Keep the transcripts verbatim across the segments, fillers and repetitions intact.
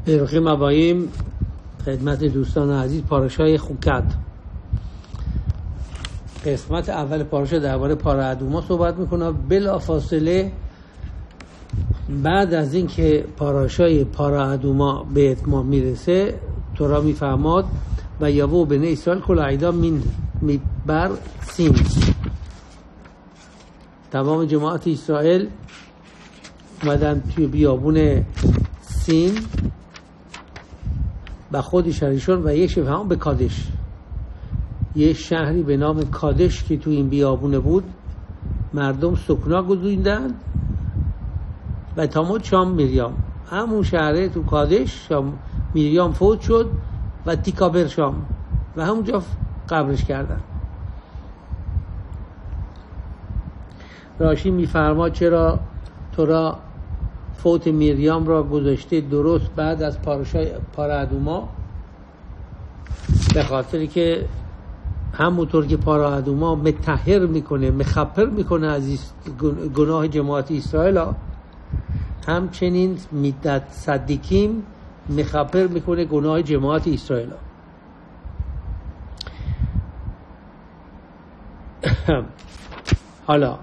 برخی مبایم خدمت دوستان عزیز پاراشای خوکت. قسمت اول پاراشا درباره پارا ادوما صحبت میکنه. بلا فاصله بعد از این که پاراشای پارا ادوما به اتمام میرسه تورا میفهماد و یوو بنی اسرائیل کل عیدا من میبر سین، تمام جماعت اسرائیل اومدن توی بیابون سین و خود شهریشون و یک شبه هم به کادش، یه شهری به نام کادش که تو این بیابونه بود مردم سکنا گذاشتن و تمام شام میریام همون شهره تو کادش شام میریام فوت شد و تیکابر شام و همونجا قبرش کردن. راشی میفرما چرا تورا فوت میریام را گذاشته درست بعد از پاراشای پارا ادوما؟ به خاطری که همونطور که پارا ادوما متطهر میکنه مخپر میکنه از گناه جماعت اسرائیل، همچنین میدت صدیکیم مخپر میکنه گناه جماعت اسرائیل. حالا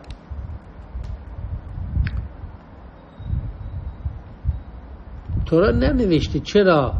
تورا ننوشته چرا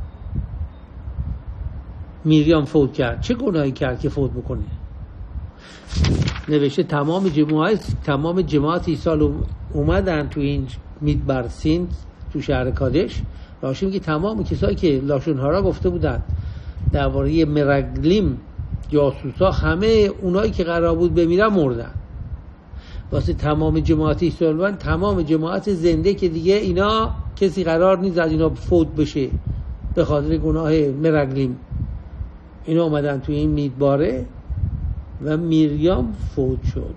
میریام فوت کرد، چه گناهی کرد که فوت بکنه. نوشته تمام جماعت تمام جماعت اسرائیل اومدن تو این میدبر سین تو شهر کادش. راشی میگه تمام کسایی که لاشون هارا گفته بودن درباره مرگلیم جاسوسا، همه اونایی که قرار بود بمیرن مردن. واسه تمام جماعت اسرائیل، تمام جماعت زنده که دیگه اینا کسی قرار نیست از اینا فوت بشه به خاطر گناه مرگلیم. اینا اومدن تو این میدباره و میریام فوت شد.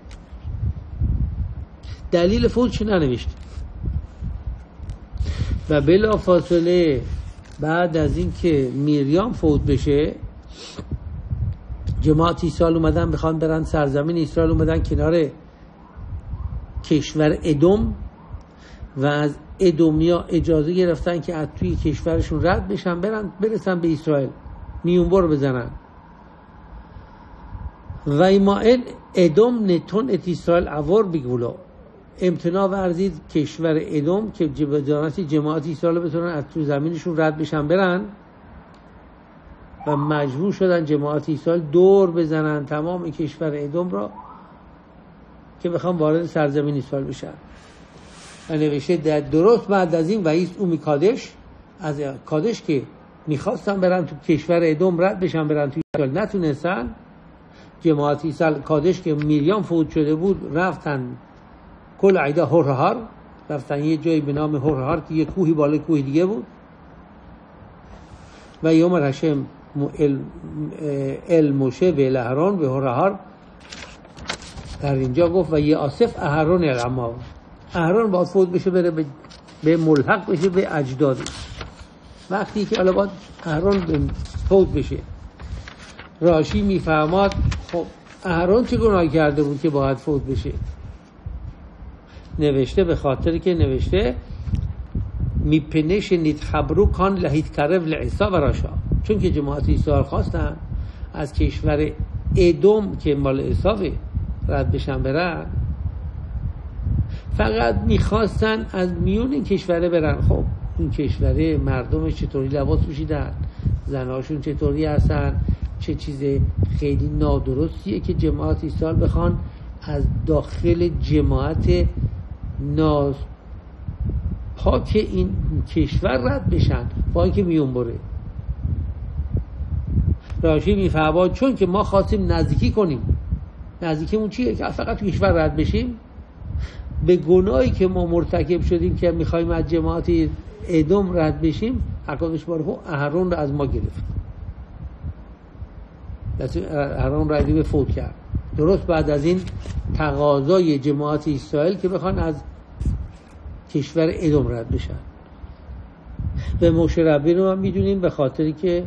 دلیل فوتش ننوشته. و بلا فاصله بعد از این که میریام فوت بشه جماعت اسرائیل اومدن بخوان برن سرزمین اسرائیل، اومدن کنار کشور ادوم و از ادومیا اجازه گرفتن که از توی کشورشون رد بشن برن برسن به اسرائیل، میونبر بزنن. و ایمائل ادوم نتون ات اسرائیل عوار بگولو، امتناع ورزید کشور ادوم که جبجانت جماعت اسرائیل بتونن از توی زمینشون رد بشن برن و مجبور شدن جماعت اسرائیل دور بزنن تمام کشور ادوم را که بخوام وارد سرزمین اسرائیل بشن. و نوشته در درست بعد از این وایس اومی کادش، از کادش که میخواستن برن تو کشور ادوم رد بشن برن تو اسرائیل نتونستن، جماعت اسرائیل کادش که میریام فوت شده بود رفتن کل عیدا هورهار، رفتن یه جایی به نام هورهار که یه کوهی بالای کوهی دیگه بود. و یوم رشم ال موشه به اهرون به هورهار در اینجا گفت و یه آصف اهرون العمام، اهرون باید فوت بشه بره به, به ملحق بشه به اجدادش. وقتی که الان باید اهرون فوت بشه، راشی میفهماد خب اهرون چه گناهی کرده بود که باید فوت بشه؟ نوشته به خاطر که نوشته میپنش نتخبرو کان لحید کرف لعیسا و راشا، چون که جماعت اسرائیل خواستن از کشور ادوم که مال عیساوه رد بشن برن، فقط میخواستن از میون این کشوره برن. خب این کشوره مردمش چطوری لباس پوشیدن، زناشون چطوری هستن، چه چیز خیلی نادرستیه که جماعت اسرائیل بخوان از داخل جماعت ناز پاک این کشور رد بشن با اینکه میون بره. راشی میفهماد چون که ما خواستیم نزدیکی کنیم، نزدیکیمون چیه؟ که فقط تو کشور رد بشیم. به گناهی که ما مرتکب شدیم که میخوایم از جماعت ادوم رد بشیم، حقیقتش باره اهرون رو از ما گرفت، اهرون رو ادیب فوت کرد درست بعد از این تقاضای جماعت اسرائیل که بخوان از کشور ادوم رد بشن. به موشه ربی رو هم میدونیم به خاطری که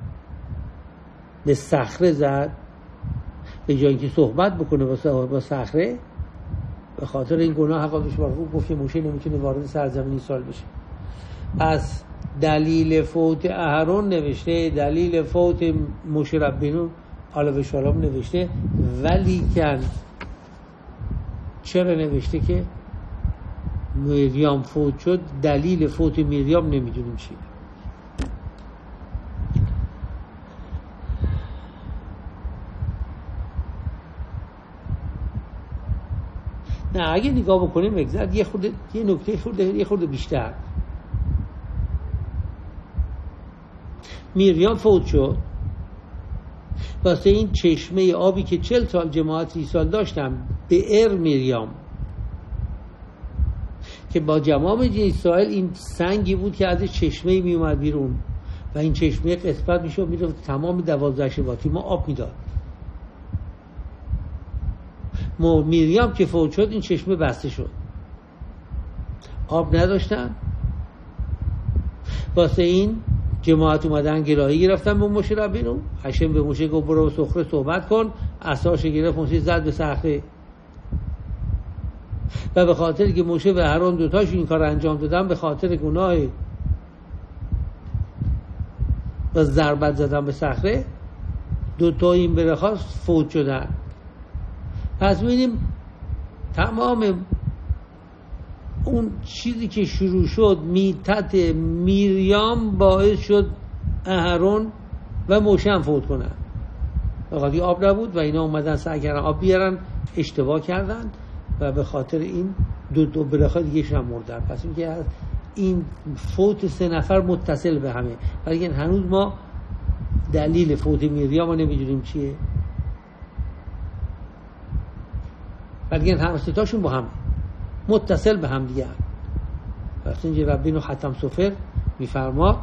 به صخره زد، به جایی که صحبت بکنه با صخره، به خاطر این گناه حقا بهش بارگو گفت که موشه نمیتونه وارد سرزمین اسرائیل بشه. پس دلیل فوت اهرون نوشته، دلیل فوت موشه ربینو علیه السلام نوشته، ولی کن چرا نوشته که مریم فوت شد؟ دلیل فوت مریم نمیدونیم چیه. نه اگه نگاه بکنیم بگذارد یه خود یه نکته خود یه خود بیشتر. مریم فوت شد واسه این چشمه آبی که چل سال جماعت سی سال داشتم به ار مریم که با جماعت اسرائیل این سنگی بود که از چشمه می اومد بیرون و این چشمه قسمت میشد میرفت تمام دوازده شباتی ما آب میداد. مریم که فوت شد این چشمه بسته شد، آب نداشتن. واسه این جماعت اومدن گلاهی گرفتن به موشه ربینو. هشم به موشه گفت برو سخره صحبت کن، عصاش گرفت موشه زد به صخره و به خاطر که موشه و هارون دوتاش این کار انجام دادن به خاطر گناه و ضربت زدن به صخره دوتا این برخواست فوت شدن. پس می‌بینیم تمام اون چیزی که شروع شد میتت مریم باعث شد اهرون و موشه هم فوت کنن. بخاطر آب نبود و اینا اومدن سعی کردن آب بیارن، اشتباه کردن و به خاطر این دو دو برخا دیگه هم مردن. پس اینکه این فوت سه نفر متصل به همه، ولی هنوز ما دلیل فوت مریم رو نمیدونیم چیه، ولی هر سه تاشون با هم متصل به هم دیگه. پس اینجا ربینو ختم سفر میفرما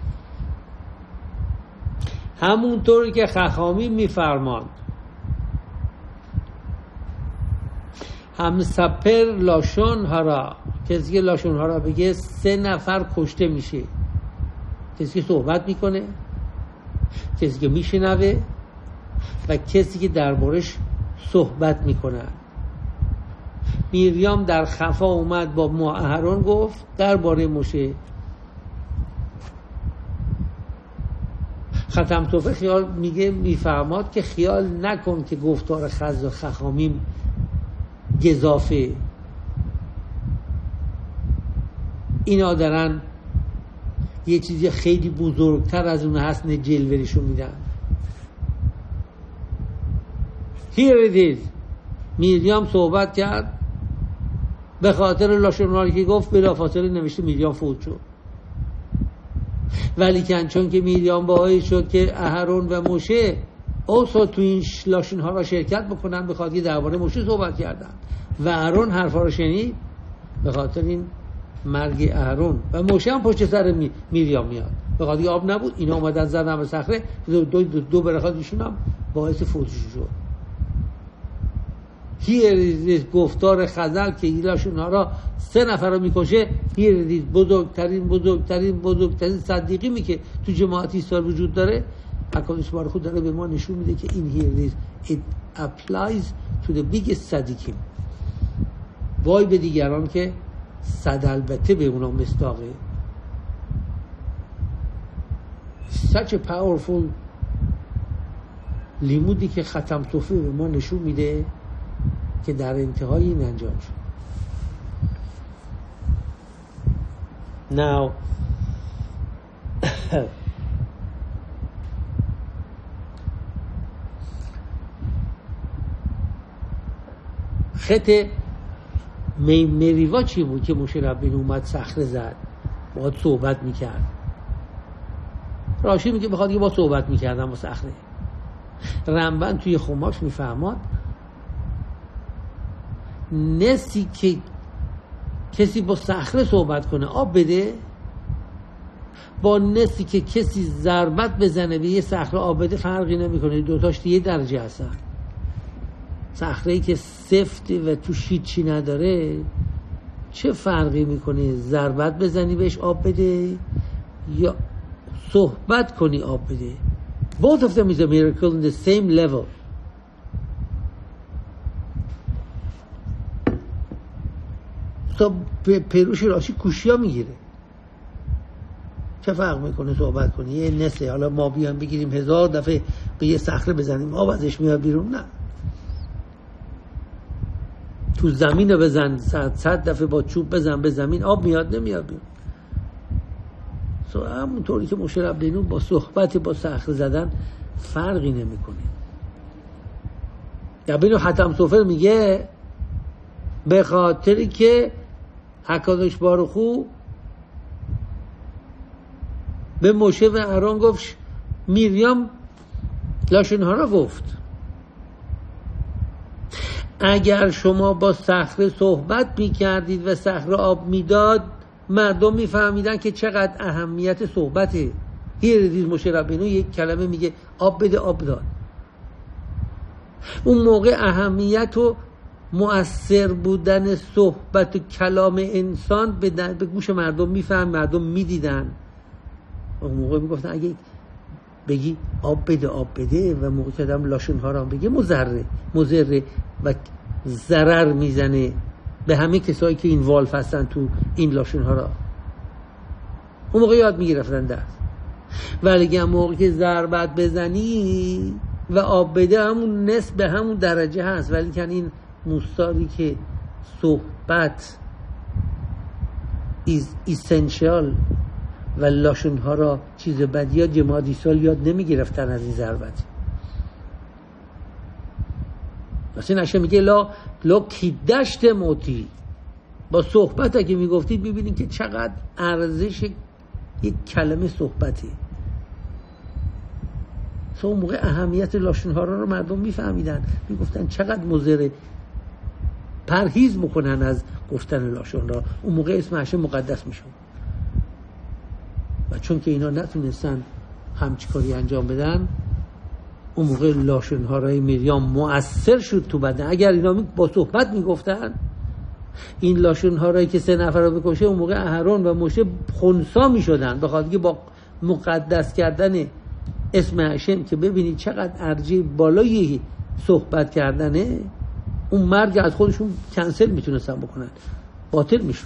همونطوری که خخامی میفرماند هم سپر لاشون هارا، کسی که لاشون هارا بگه سه نفر کشته میشه. کسی که صحبت میکنه، کسی که میشنوه و کسی که دربارش صحبت میکنه. مریم در خفا اومد با اهرون گفت درباره موشه. ختم توفه خیال میگه میفهماد که خیال نکن که گفتار خز و خخامیم گزافه، اینا دارن یه چیزی خیلی بزرگتر از اون هست جلوه‌شون میدن. Here it is. مریم صحبت کرد به خاطر لاشوناری که گفت بلافاصله نوشته مریم فوت شد. ولی کن چون که مریم باعث شد که اهرون و موشه اوسا تو این لاشونها را شرکت بکنن، به خاطر درباره موشه صحبت کردن و اهرون حرفا رو شنید، به خاطر این مرگ اهرون و موشه هم پشت سر مریم میاد. به خاطر آب نبود اینا اومدن زدن به صخره، دو دو, دو, دو برخاتشون هم باعث فوتش شد. هیر گفتار خزل که ایلاشون ها را سه نفر رو میکشه. هیر بزرگترین بزرگترین بزرگترین صدیقی که تو جماعت اسرائیل وجود داره، حکایت بار خود داره به ما نشون میده که این هیر it applies to the biggest صدیقیم. وای به دیگران که صد البته به اونا مصداقه. such a powerful لیمودی که ختم توفیق به ما نشون میده که در انتهای این انجام شد. Now خط مریوا چی بود که موشه ربین اومد صخره زد باید صحبت میکرد؟ راشی میگه بخواد یه با صحبت میکردم با صخره. رمبن توی خماش میفهماد نسی که کسی با صخره صحبت کنه آب بده با نسی که کسی ضربت بزنه به یه صخره آب بده فرقی نمیکنه، دوتاش یه درجه هستن. صخره‌ای که سفته و تو هیچی نداره چه فرقی میکنه ضربت بزنی بهش آب بده یا صحبت کنی آب بده؟ Both of them is a miracle in the same level. تا پیروش راشی کوشیا میگیره. چه فرق میکنه صحبت کنی؟ یه نسه، حالا ما بیان بگیریم هزار دفعه به یه صخره بزنیم آب ازش میاد بیرون؟ نه. تو زمین بزن صد صد دفعه با چوب بزن به زمین، آب میاد نمیاد بیرون. سو همونطوری که موشه ربیعی با صحبت با صخره زدن فرقی نمیکنه. ابن حاتم صوفی میگه به خاطری که حکادش بارخو به موشه و اهرون گفت میریام لاشنها را گفت. اگر شما با صخره صحبت میکردید و صخره آب میداد، مردم میفهمیدن که چقدر اهمیت صحبته. یه ردیز موشه ربیعی یک کلمه میگه آب بده، آب داد. اون موقع اهمیت و مؤثر بودن صحبت و کلام انسان به, به گوش مردم میفهم، مردم میدیدن. اون موقع میگفتن اگه بگی آب بده آب بده و موقع که آدم لاشونها را بگه مضره مضره و ضرر میزنه به همه کسایی که این والف هستن تو این لاشونها را، اون موقع یاد میگرفتن دست. ولی اگه موقع که ضربت بزنی و آب بده همون نصف به همون درجه هست، ولی که این مستاری که صحبت is essential و لاشونها را چیز بدی ها جماعتی سال یاد نمی گرفتن از این ضربت. مثلا نشه میگه لا لا کیدشت موتی، با صحبت اگه میگفتید ببینید که چقدر ارزش یک کلمه صحبته. اون موقع اهمیت لاشونها را رو مردم میفهمیدن، میگفتن چقدر مضره، پرهیز میکنن از گفتن لاشون را. اون موقع اسم عشه مقدس میشون. و چون که اینا نتونستن همچی کاری انجام بدن، اون موقع لاشونها رای میریام مؤثر شد تو بدن. اگر اینا با صحبت میگفتن این لاشونها رایی که سه نفر رو بکشه، اون موقع اهرون و موشه خنثی میشدن، به خاطر که با مقدس کردن اسم هشم که ببینید چقدر ارجی بالایی صحبت کردنه، اون مرگ از خودشون کنسل میتونستن بکنن، باطل میشون.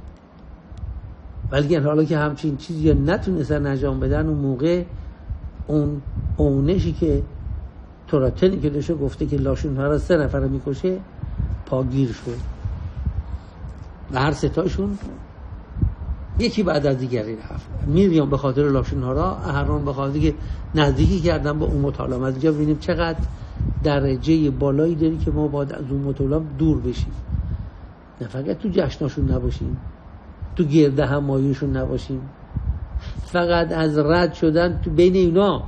ولی حالا که همچین چیزی نتونستن انجام بدن، اون موقع اون اونشی که توراتنی که داشته گفته که لاشونها را سه نفر میکشه پاگیر شد و هر ستاشون یکی بعد از دیگری رفت. میریام به خاطر لاشونها را، اهرون به خاطر که نزدیکی کردن با اون مطالعه. از اینجا ببینیم چقدر درجه بالایی داری که ما باید از اون مطالعه دور بشیم، نه فقط تو جشناشون نباشیم، تو گرده هماییشون نباشیم، فقط از رد شدن تو بین اینا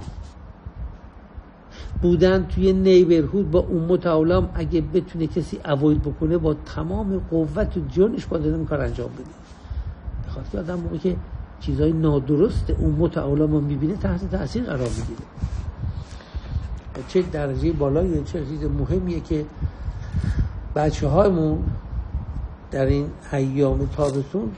بودن توی نیبرهود با اون متعالم. اگه بتونه کسی اوایل بکنه با تمام قوت و جونش باید این کار انجام بده. بخاطر که آدم موقعی که چیزای نادرست اون متعالم رو میبینه تحت تاثیر قرار میگیره. چه درجه بالاییه، چه چیز مهمیه که بچه هایمون در این ایام تابستون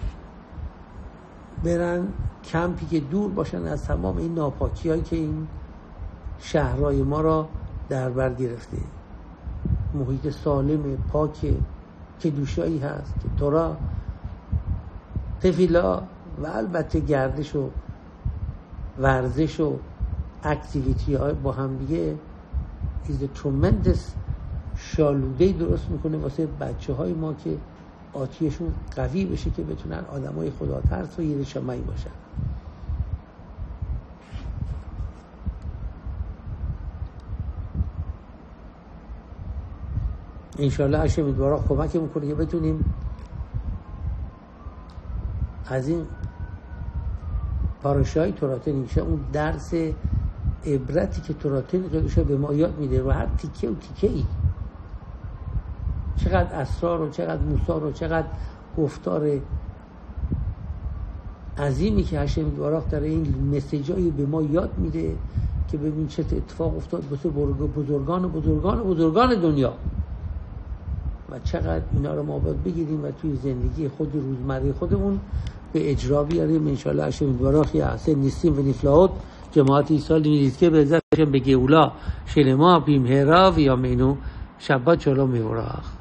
برن کمپی که دور باشن از تمام این ناپاکی هایی که این شهرهای ما را در بر گرفته. محیط سالم پاک که دوشایی هست که تورا تفیلا و البته گردش و ورزش و اکتیویتی های با هم دیگه is a tremendous شالودهی درست میکنه واسه بچه های ما که آتیشون قوی بشه که بتونن آدم های خدا ترس و یه شمعی باشن. انشالله هشم امیدوارا کمک میکنه که بتونیم از این پاراشای توراتن میشه اون درس عبرتی که توراتن قدوشه به ما یاد میده و هر تیکه و تیکه ای چقدر اسرار و چقدر موسی و چقدر گفتار عظیمی که هشم امیدوارا در این مسیجایی به ما یاد میده که ببین چه اتفاق افتاد واسه بزرگان و بزرگان و بزرگان دنیا و چقدر اینا رو ما باید بگیریم و توی زندگی خود روزمره خودمون به اجرا بیاریم. انشالله هشم امیدوارا خیلی احسن نیستیم و نفلاوت جماعت ایسال نیست که به ذات به گولا شلما بیم هراو یا مینو شبات شلوم میورا.